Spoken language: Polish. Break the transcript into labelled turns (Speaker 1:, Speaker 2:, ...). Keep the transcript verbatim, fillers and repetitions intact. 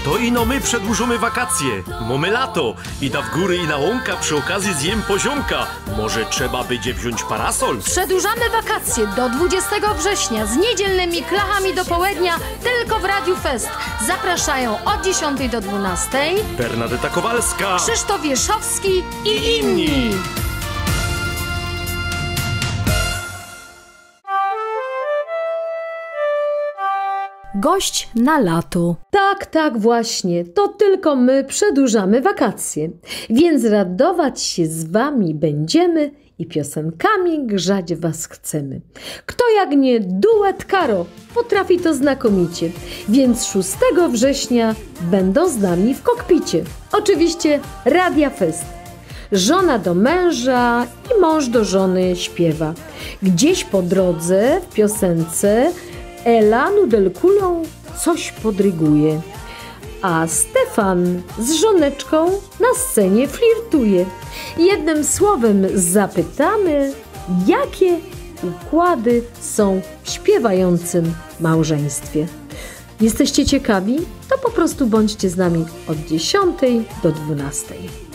Speaker 1: To ino my przedłużymy wakacje. Mamy lato. Ida w góry i na łąka, przy okazji zjem poziomka. Może trzeba będzie wziąć parasol?
Speaker 2: Przedłużamy wakacje do dwudziestego września z niedzielnymi klachami do południa tylko w Radiu Fest. Zapraszają od dziesiątej do dwunastej
Speaker 1: Bernadeta Kowalska,
Speaker 2: Krzysztof Wierzchowski i inni. Gość na lato.
Speaker 3: Tak, tak właśnie, to tylko my przedłużamy wakacje, więc radować się z wami będziemy i piosenkami grzać was chcemy. Kto jak nie duet Karo, potrafi to znakomicie, więc szóstego września będą z nami w kokpicie. Oczywiście Radia Fest. Żona do męża i mąż do żony śpiewa. Gdzieś po drodze w piosence Ela nudelkulą coś podryguje, a Stefan z żoneczką na scenie flirtuje. Jednym słowem zapytamy, jakie układy są w śpiewającym małżeństwie. Jesteście ciekawi? To po prostu bądźcie z nami od dziesiątej do dwunastej.